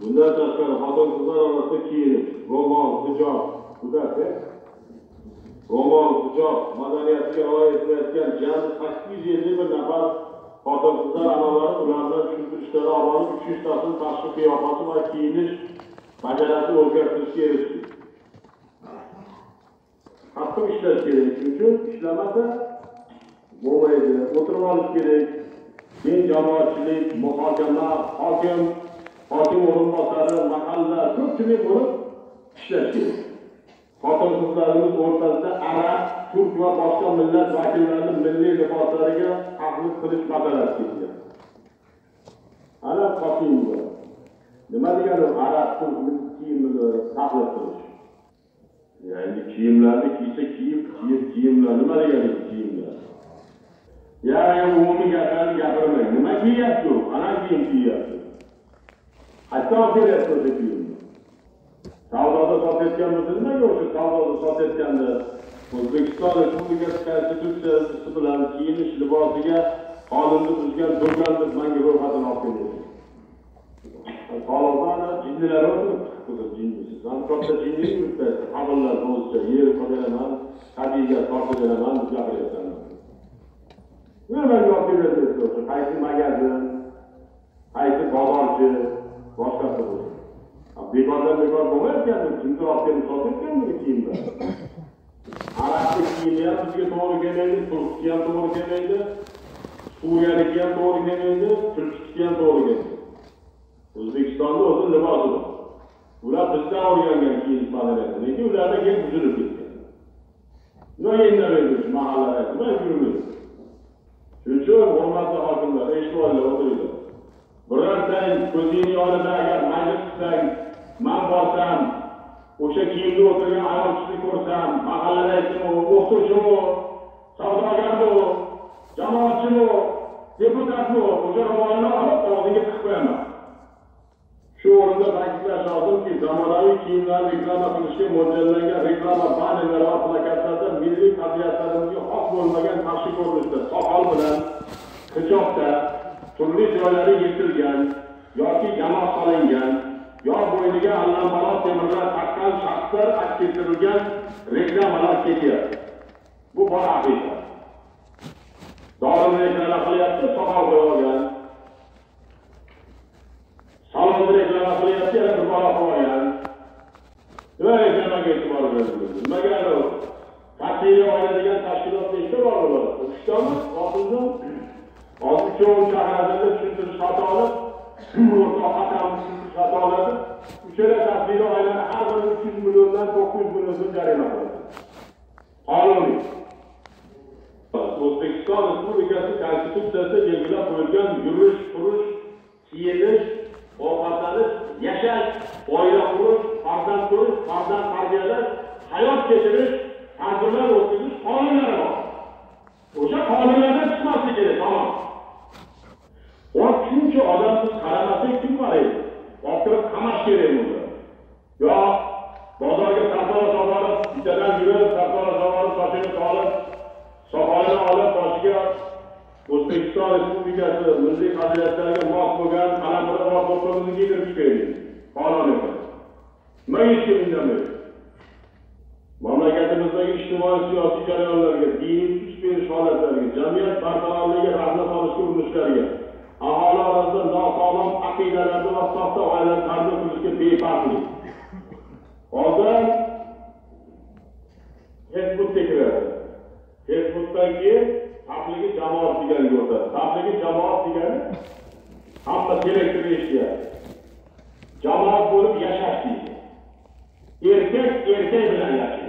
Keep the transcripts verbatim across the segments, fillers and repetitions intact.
Bundan tashqari xotin-qizlar orasida kiyinish, ro'mol, hijob, budasi, ro'mol, hijob madaniyatiga rioya etmayotgan jami sakkiz yuz ellik bir nafar xotin-qizlar amalari ulardan tushuntirishlari olib uch yuztasini tashqi qiyofasi va kiyinish bajarasi o'zgartirishga erishdi. Qattiq ishlash kerak, chunki ishlamasa bo'lmaydi. O'tirib olish kerak. Keyin jamoatchilik, muhokama, hokim, hokim o'rinbosari, mahalla ko'pchilik bo'lib ishlash kerak. Xotin-qizlarimiz o'rtasida arab, turk va boshqa millat vakillarining milliy liboslariga taqlid qilish masalasi ketgan. Ana Qosimov. Nima degani arab, turk kiyimini taqlid qilish? Yani kiyimlarni kiysa kiyib, kiyib kiyimlar nima degani kiyimlar? Yani umumiy gaplarni gapirmang. Nima kiyyapti u? Ana kiyim kiyyapti. Hatto beryapti o'sha kiyimni. Savdoda sotayotganmiz nimaga o'sha savdoda sotayotganda O'zbekiston Respublikasi Konstitutsiyasi bilan kiyinish libosiga qonunni buzgan do'konlar menga ro'yxatini olib keldi. Qolg'ana jinnilar o'tiribdi, jinnisiz. Ham katta jinni yuribdi. Xabarlar bo'yicha yer qadaraman, qadiga tortiraman, gapiryapman. Nima javob berasiz? Qaysi magazin, qaysi bozorchi, boshqasi bo'ladi. Bekordan bekor bo'lmayotgandi, kimdir olib kelib sotayotgandi kiyimlar. Arabcha kiyimlar ham bizga to'g'ri kelmaydi, turkcha ham to'g'ri kelmaydi, suriyalik ham to'g'ri kelmaydi, turkcha ham to'g'ri kelmaydi. O'zbekistonda o'zi libosi bor. Ular bizdan o'rgangan kiyinish madaniyati, lekin ularda kelib buzilib ketgan. Nima endi shu mahallalar, nima yurmaydi? Shuning uchun hurmatli hokimlar, eshitib olinglar, o'tiringlar. Birortang ko'zingni yonida agar majlis qilsang, men borsam, o'sha kiyimda o'tirgan ayol kishini ko'rsam, mahallada aytsam, o'qituvchimi, savdogarmi, jamoatchimi, deputatmi, o'sha ro'molni olib og'ziga tiqib qo'yaman. Shu o'rinda ta'kidlash lozimki, zamonaviy kiyimlarni reklama qilishga mo'ljallangan reklama bannerlar va plakatlarda milliy qadriyatlarimizga xos bo'lmagan tashqi ko'rinishda soqol bilan, hijobda, turli joylari yirtilgan yoki yamoq solingan, yo bo'yniga allambalo temirlar taqqan shaxslar aks ettirilgan reklamalar ketyapti. Bu bor haqiqat. Dorini reklama qilyapti, soqol qo'yib olgan. Salonni reklama qilyapti, yana bir bola qo'yib olgan. Nima reklamaga e'tibor beradi? Nimaga anu taksiyga oladigan tashkilot nechta bor bo'ladi? Uchtami? Oltizmi? Hozir uchovini chaqiradilar, tushuntirish xato olib, o'rtoq xatoni tushuntirish xato oladi. Uchala taksiyga oladi, har biri uch yuz milliondan to'qqiz yuz million so'm jarima qiladi. Qonuniy. O'zbekiston Respublikasi Konstitutsiyasida belgilab qo'yilgan yurish, turish, kiyinish, ovqatlanish, yashash, oila qurish, farzand ko'rish, farzand tarbiyalash, hayot kechirish, tadbirlar o'tkazish qonunlari bor. O'sha qonunlardan chiqmaslik kerak, tamom. O shuncha odam siz qaramasak kim qaraydi? O'tirib qamash kerak bo'ldi. Yo bozorga sarfora so'rab, bittadan yurib, sarfora so'rab, sochini olib, soqolini olib, boshiga O'zbekiston Respublikasi milliy qadriyatlariga mos bo'lgan qalampira bor to'pimizni kiydirib chiqaylik. Qonuniy. Nima hech kim indamaydi. Mamlakatimizdagi ijtimoiy siyosiy jarayonlarga, diniy kuch berish holatlariga, jamiyat barqarorligiga rahna solishga urinishlariga, aholi orasida nosog'lom aqidalarni va soxta g'oyalar tarbiya qilishga befarqlik. Hozir Facebookga kiradi. Facebookdan keyin tabligi jamoat degani o'tadi. Tabligi jamoat degani hamma direktor ishlayapti. Jamoat bo'lib yashash deydi. Erkak erkak bilan yashaydi.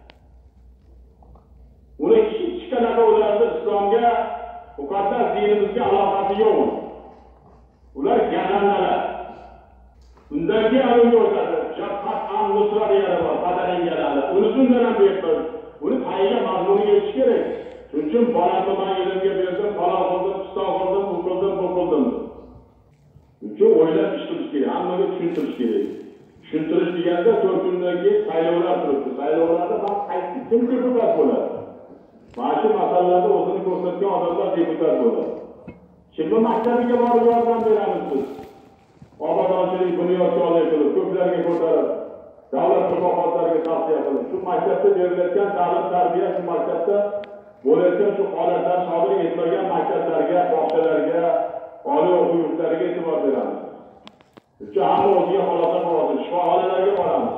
Uni ikki qanaqa ularni islomga, muqaddas dinimizga aloqasi yo'q. Ular gazandalar. Undan keyin amalga o'tadi. Jafat an-Nusra degani bor, badalanganlar. Uni sundan ham buyurtdi. Uni qayga mazmuniga yetish kerak. Shuning uchun bolamni men ilmga berdim, falon qildim, piston qildim, bu qildim, bu qildim. Shuning uchun o'ylab ish qilish kerak, hammaga tushuntirish kerak. Tushuntirish deganda to'rt kundan keyin saylovlar turibdi. Saylovlarda bak qaysi kim deputat bo'ladi? Mana shu masalalarda o'zini ko'rsatgan odamlar deputat bo'ladi. Kimni maktabiga borib yordam beramiz biz? Obodonchilik, bunyodkorlik shifokorlarga tavsiya qilib, shu maktabda berilayotgan ta'lim tarbiya, shu maktabda bo'layotgan shu holatlar sodir etmagan maktablarga, bog'chalarga, oliy o'quv yurtlariga e'tibor beramiz. Uchun hamma o'ziga holatlar bo'ladi, shifoxonalarga boramiz.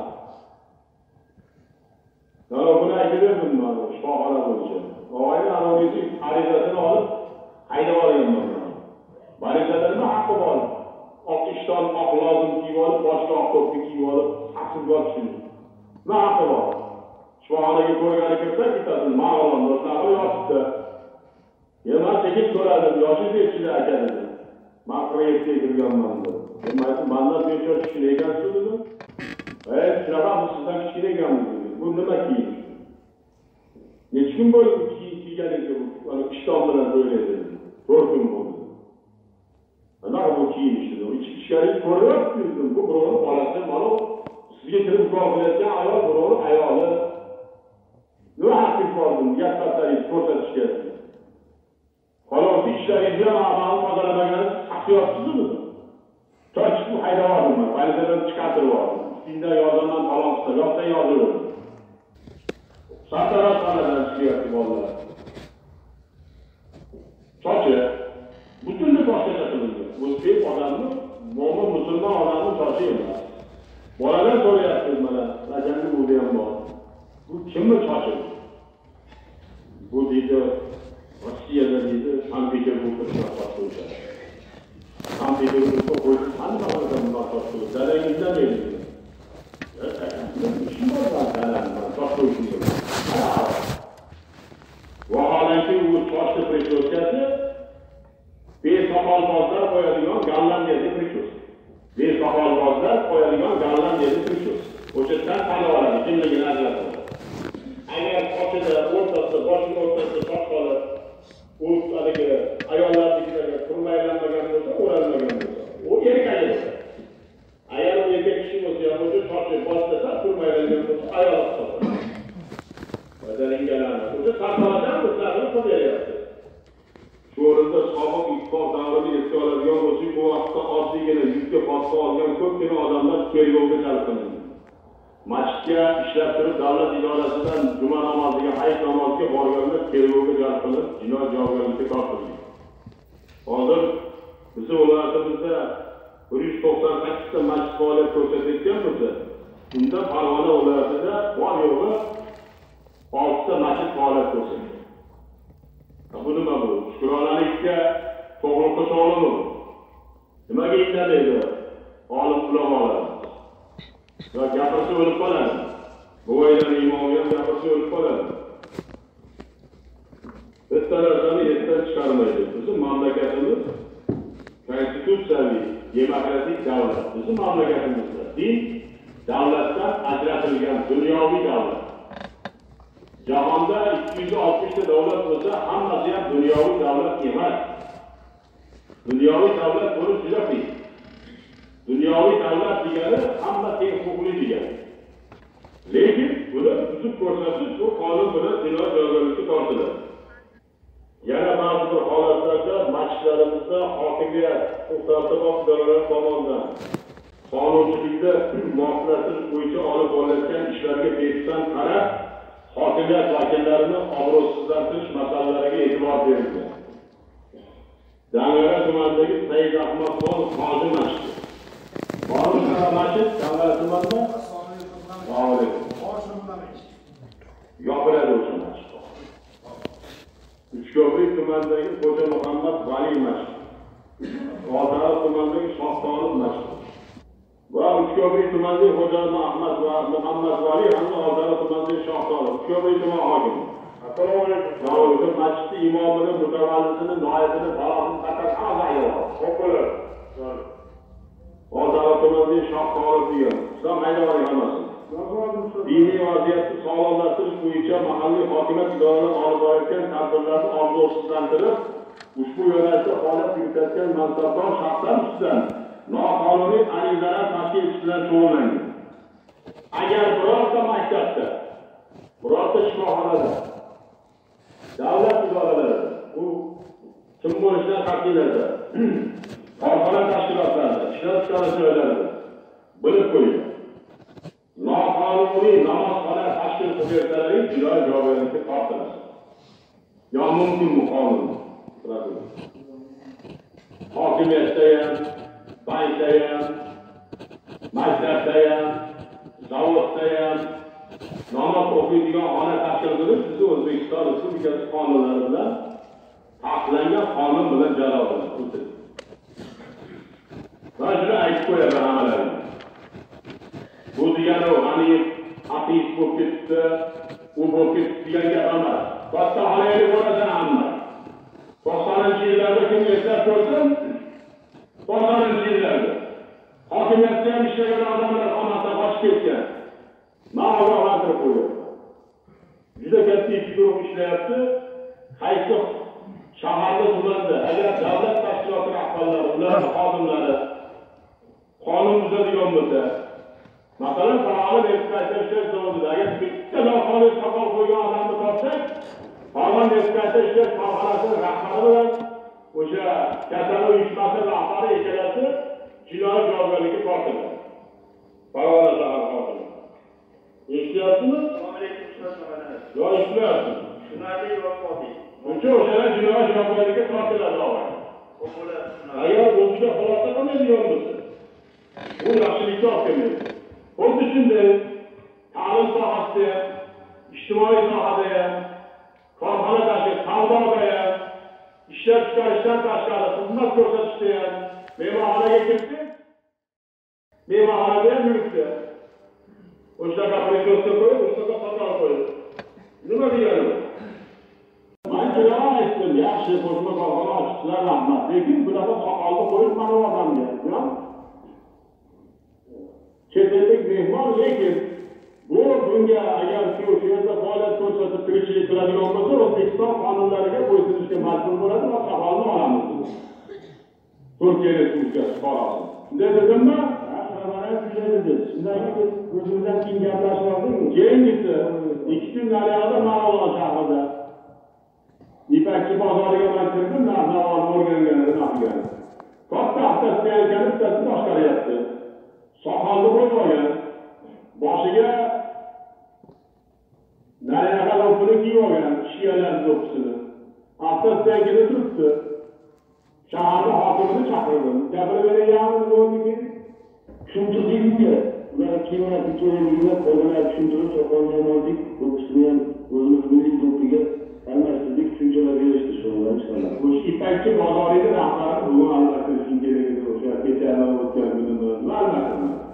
Mana buni aytib berdim men shifoxona bo'yicha. Og'ayni anonisi arizasini olib haydab olganman. Barizada nima haqqi bor? Oq ishton, oq lozim kiyib olib, boshqa oq to'pni kiyib olib, haqsiz yotishini. Nima haqqi bor? Shifoxonaga ko'rgani kirsa, bittasi ma'lum do'stlar yotibdi. Men tekin so'radim, yoshi nechida aka dedi. Men proyektga kirganman dedi. Men aytdim, mendan besh yosh kichkina ekansiz dedi. Ey, shunaqa sizdan kichkina ekansiz dedi. Bu nima kiyim? Necha kun bo'ldi kiyganingiz bu ishton bilan o'ylaydi. to'rt kun bo'ldi. Ana bu kiyim işte. İçkari ko'ryapsizmi? Bu birovni bolasi, mana sizga kirib gol qilayotgan ayol birovni ayoli. Nima haqqi bordim? Gaplarni ko'rsatishga. Xolos ishlaringizni amalga oshirmaganingiz haqsiyapsizmi? To'ch bu haydavordim men. Balizadan chiqartirib oldim. Ustingda yordamdan falon qilsa, yoqdan yozdim. Sartarosh xonadan chiqyapti bolalar. Sochi butunlay boshqacha qilingan. O'zbek odamni, mo'min musulmon odamni sochi emas. Bolalar so'rayapti mana, rajamli bu ham bor. Bu kimni sochi? Bu deydi, Rossiyada deydi, Sankt-Peterburgda shunaqa sochi. Sankt-Peterburgda qo'yib, hamma odam bunday soch qo'ydi. Dadangizdan deydi. Shunday bor dadangizdan soch qo'yishdi. Vaholanki u sochni prechyoskasi besoqolbozlar qo'yadigan Gollandiyada prechyoska. Besoqolbozlar qo'yadigan Gollandiyada prechyoska. O'shadan tanib oladi, kimligini ajratadi. Agar sochida o'rtasida, boshning o'rtasida soch qolib, u haligi ayollarnikilarga turmaylanmagan bo'lsa, o'ralmagan bo'lsa, u erkak bo'lsa. Agar u erkak kishi bo'lsa, ham o'sha sochi boshlasa, turmaylangan bo'lsa, ayol hisoblanadi. Bajaringalarni. O'sha sartaroshdan bizlarni qilyapti. Shu o'rinda sobiq ittifoq davrini esga oladigan bo'lsak, bu vaqtda oddiygina yuzga bosib olgan ko'pgina odamlar tergovga jalb qilindi. Masjidga ishlab turib davlat idorasidan juma namoziga, hayit namoziga borganlar tergovga jalb qilinib, jinoyat javobgarlikka tortilgan. Hozir bizning viloyatimizda bir yuz to'qson sakkizta masjid faoliyat ko'rsatayotgan bo'lsa, unda Farg'ona viloyatida bor yo'g'i oltita masjid faoliyat ko'rsatgan. Bu nima bu? Shukronalikka to'g'rilikka to'g'rimi? Nimaga indamadi? Olim ulamolar. Va gapirsa o'lib qoladi. Bo'ydan imomi ham gapirsa o'lib qoladi. Bitta narsani esdan chiqarmaydi. Bizning mamlakatimiz konstitutsiyaviy, demokratik davlat. Bizning mamlakatimizda din davlatdan ajratilgan dunyoviy davlat. Jahonda ikki yuz oltmishta davlat bo'lsa, hammasi ham dunyoviy davlat emas. Dunyoviy davlat bo'lish juda qiyin. Dunyoviy davlat degani hamma teng huquqli degani. Lekin buni buzib ko'rsatish bu qonun bilan jinoyat javobgarlikka tortiladi. Yana ba'zi bir holatlarda masjidlarimizda hokimiyat, huquq-tartibot idoralari tomonidan qonunchilikda muvofiqlashtirish bo'yicha olib borilayotgan ishlarga bepisand qarab, hokimiyat vakillarini obro'sizlantirish masalalariga e'tibor berilgan. Dangara tumanidagi Said Ahmadxon hoji masjidi. Qonunchilar masjid Dangara tumanida yopiladi o'sha masjid. Uchko'prik tumanidagi Xo'ja Muhammad Vali masjidi. Oltiariq tumanidagi Shohtonov masjidi. Va Uchko'prik tumanidagi Xo'ja Ahmad va Muhammad Vali hamda Oltiariq tumanidagi Shohtonov. Uchko'prik tuman hokimi. Assalomu alaykum. Masjid imomini, mutavallisini, noibini, balog'ini faqat a'zoyi. Xo'p bo'ladi. Oltiariq tumanidagi Shohtonov degan. Islom haydovari hammasi. Diniy vaziyatni sog'lomlashtirish bo'yicha mahalliy hokimiyat idoralari olib borayotgan tadbirlarni obro'sizlantirib, ushbu yo'nalishda faoliyat yuritayotgan mansabdor shaxslar ustidan noqonuniy arizalar tashkil etish bilan shug'ullangan. Agar birorta maktabda, birorta shifoxonada, davlat idoralarida, u kim bo'lishidan qat'iy nazar, korxona tashkilotlarida, ishlab chiqarish joylarida bilib qo'ying. Noqonuniy noqonuniy namozxona tashkil qilib bersalaring, jinoiy javobgarlikka tortilasiz. Yo mumkin bu qonun. Hokimiyatda ham, bankda ham, maktabda ham, zavodda ham namoz o'qiydigan xona tashkil qilib, sizni O'zbekiston Respublikasi qonunlari bilan taqiqlangan qonun bilan jazolanasiz. Mana shuni aytib qo'yaman hammalariga. Bu degani u, hani ateist bo'lib ketdi, u bo'lib ketdi degan gap emas. Katta xonaga bo'lasan hamma. to'qsoninchi yillarda kim eslab ko'rsin? to'qsoninchi yillarda. Hokimiyatda ham ishlagan odamlar xonasidan qochib ketgan. Men ogohlantirib qo'yapman. Juda katta ikki guruh ishlayapti. Qaysi shaharda, tumanda, agar davlat tashkiloti rahbarlari, ularning xodimlari qonun buzadigan bo'lsa, masalan, Farg'ona Neft-Qazg'ir zavodida agar bitta noqonuniy soqol qo'ygan odamni topsak, Farg'ona Neft-Qazg'ir korxonasining rahbari bilan o'sha kasal uyushmasi rahbari ikkalasi jinoiy javobgarlikka tortiladi. Farg'ona shahar hokimi. Eshityapsizmi? Yo, eshitmayapsiz. Shunday yo'qoti. Buncha o'shalar jinoiy javobgarlikka tortiladi og'ay. Agar o'ziga xulosa qilmaydigan bo'lsa, bu yaxshilikka olib kelmaydi. Xuddi shunday ta'lim sohasida ham, ijtimoiy sohada ham, korxona tashkil, savdoda ham, ishlab chiqarishdan tashqari xizmat ko'rsatishda ham, mehmonxonaga kelsak, mehmonxonada ham yuribdi. O'shaqa prikosga qo'yib, o'shaqa soqol qo'yib. Nima degani bu? Men juda aytdim, yaxshi qo'shma korxona ochishlar rahmat. Lekin bunaqa soqolni qo'yib mana odamga, chet ellik mehmon, lekin bu bunga agar shu yerda faoliyat ko'rsatib tirikchilik qiladigan bo'lsa, O'zbekiston qonunlariga bo'ysunishga majbur bo'ladi va soqolni olamiz. Turkiya Respublikasi fuqarosi. Shunday dedimmi? Shundan keyin o'zimizdan keyin gaplashmoqdingmi? Keyingisi ikki kun naryoqda Marg'ilon shahrida Ipakchi bozoriga man kirdim, narx-navoni o'rganganini qilgan. Katta avtostoyankani bittasi boshqaryapti. Soqolni qo'yib olgan. Boshiga naryoqa lo'pini kiyib olgan, shiyalar lo'pisini. Avtostoyankada turibdi. Shaharni hokimini chaqirdim. Gapirib berayapmi bo'ldi-ki? Tushuntirdingmi? Ular kiyimlar kerakligini qo'lga tushuntirib, soqolni oldik, ko'ksini ham o'zimiz milliy to'piga almashtirdik, tushunchalar berishdi shundan chiqadi. Bu Ipakchi bozorining rahbari bugun almashtirishing kerak edi o'sha kecha o'tgan kunini almashtirdi.